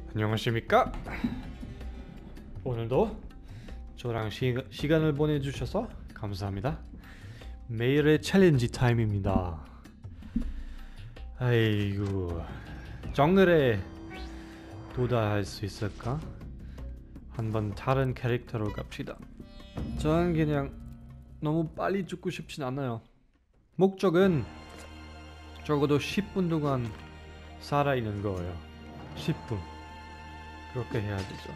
안녕하십니까? 오늘도 저랑 시간을 보내주셔서 감사합니다. 매일의 챌린지 타임입니다. 아이고, 정글에 도달할 수 있을까? 한번 다른 캐릭터로 갑시다. 저는 그냥 너무 빨리 죽고 싶진 않아요. 목적은 적어도 10분 동안 살아있는 거예요. 10분. 그렇게 해야 되죠.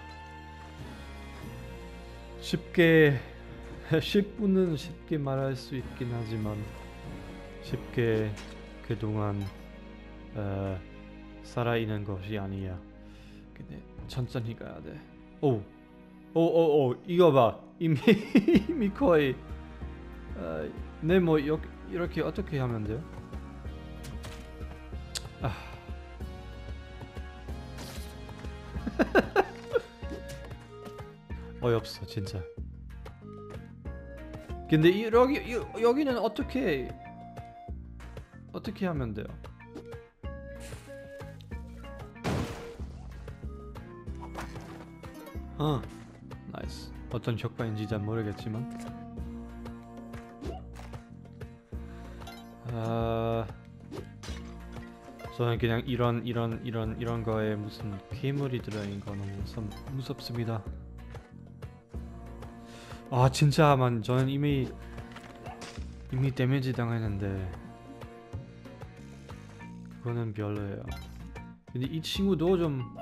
쉽게 10분은 쉽게 말할 수 있긴 하지만 쉽게 그동안 살아있는 것이 아니야. 근데 천천히 가야 돼. 오, 이거 봐. 이미 거의 네, 뭐 이렇게 어떻게 하면 돼요? 어이없어 진짜. 근데 여기는 어떻게 하면 돼요? 나이스. 어떤 효과인지 잘 모르겠지만 저는 그냥 이런 거에 무슨 괴물이 들어있는 거 너무 무섭습니다. 진짜만 저는 이미 데미지 당했는데 그거는 별로예요. 근데 이 친구도 좀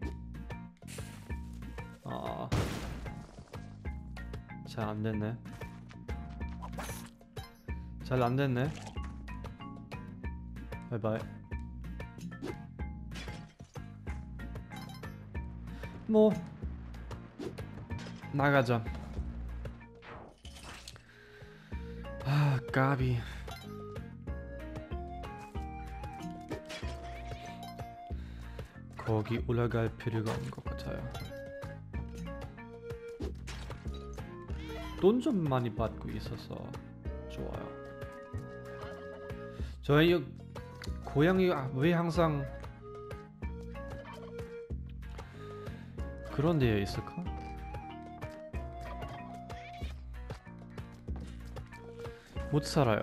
잘 안됐네. 잘 안됐네. 바이바이. 뭐 나가자. 까비. 거기 올라갈 필요가 없는 것 같아요. 돈 좀 많이 받고 있어서 좋아요. 저희 고양이 왜 항상 그런 데에 있을까? 못 살아요.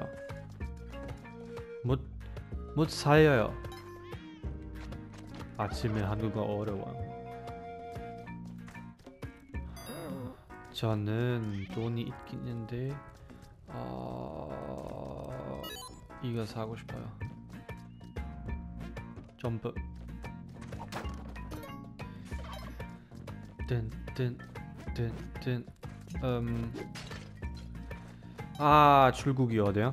못 살아요. 아침에 한국어 어려워. 저는 돈이 있긴 있는데 이거 사고 싶어요. 점프. 출국이 어디야?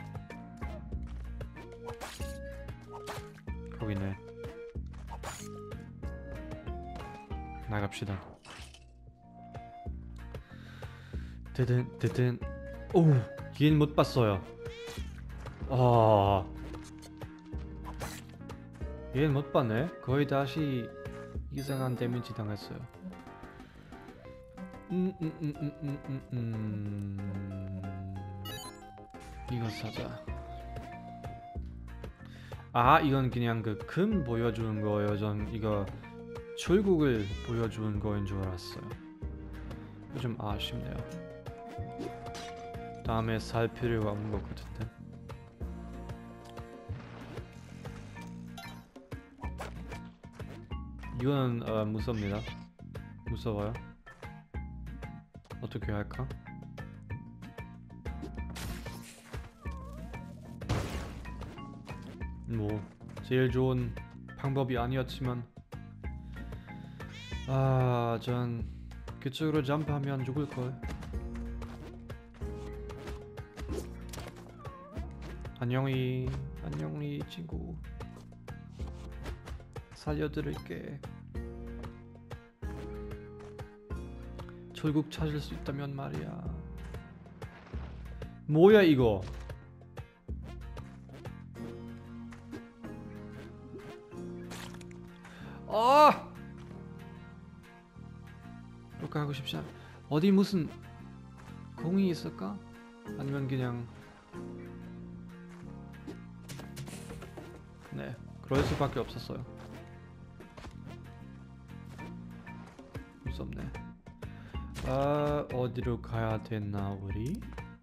거기네. 나갑시다. 드든. 오, 얘는 못 봤어요. 얘는 못 봤네. 거의 다시 이상한 데미지 당했어요. 이거 사자. 이건 그냥 그 금 보여주는 거예요. 전 이거 출국을 보여주는 거인 줄 알았어요. 좀 아쉽네요. 다음에 살 필요가 없는 것 같은데. 이거는 무섭니다. 무서워요. 어떻게 할까? 뭐 제일 좋은 방법이 아니었지만 전 그쪽으로 점프하면 죽을걸. 안녕히 친구. 살려드릴게. 철국 찾을 수 있다면 말이야. 뭐야 이거? 그렇게 하고 싶지 않아. 어디 무슨 공이 있을까? 아니면 그냥 네, 그럴 수밖에 없었어요. 수 없네. 아, 어디로 가야 되나 우리?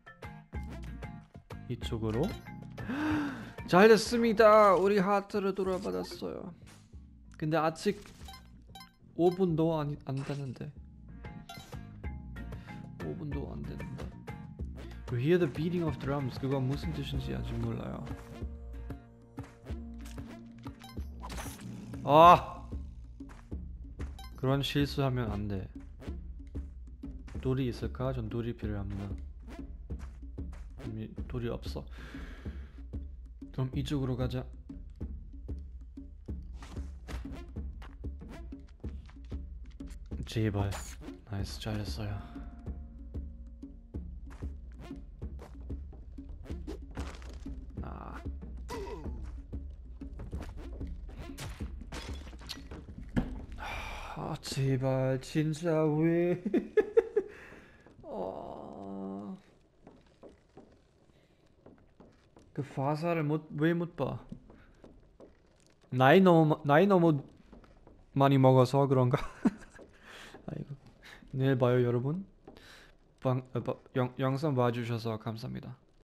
이쪽으로? 잘 됐습니다. 우리 하트를 돌아받았어요. 근데 아직 5분도 안 되는데. 5분도 안 되는데. You hear the beating of drums. 그거 무슨 뜻인지 아직 몰라요. 아! 그런 실수하면 안 돼. 돌이 있을까? 전 돌이 필요합니다. 돌이 없어. 그럼 이쪽으로 가자. 제발. 나이스, 잘했어요. 아, 제발 진짜 왜? 그 화살을 왜 못 봐? 나이 너무 많이 먹어서 그런가? 아이고. 내일 봐요 여러분. 영상 봐주셔서 감사합니다.